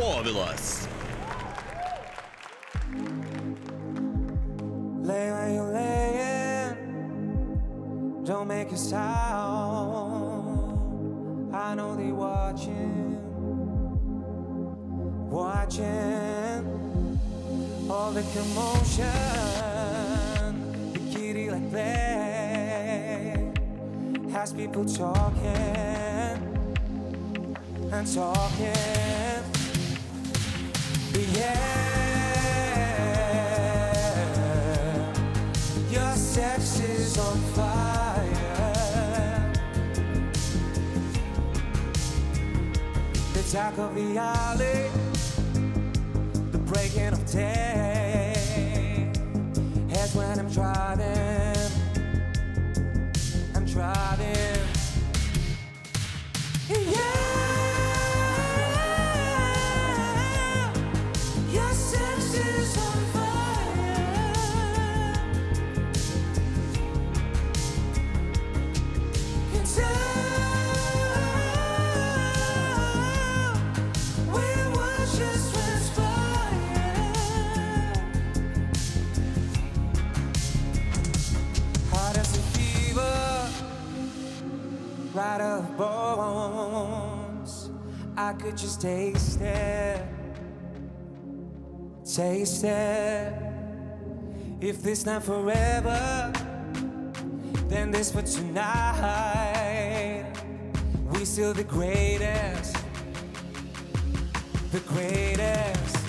Povilas. Lay where you're laying, don't make a sound. I know they're watching all the commotion, the kitty like play has people talking and talking. Yeah, your sex is on fire. The talk of the alley, the breaking of day. Heads when I'm driving, yeah. Your sex is on fire. Can tell we were just transpired. Hot as a fever, right of bones. I could just taste it. If this not forever, then this for tonight. We still the greatest, the greatest.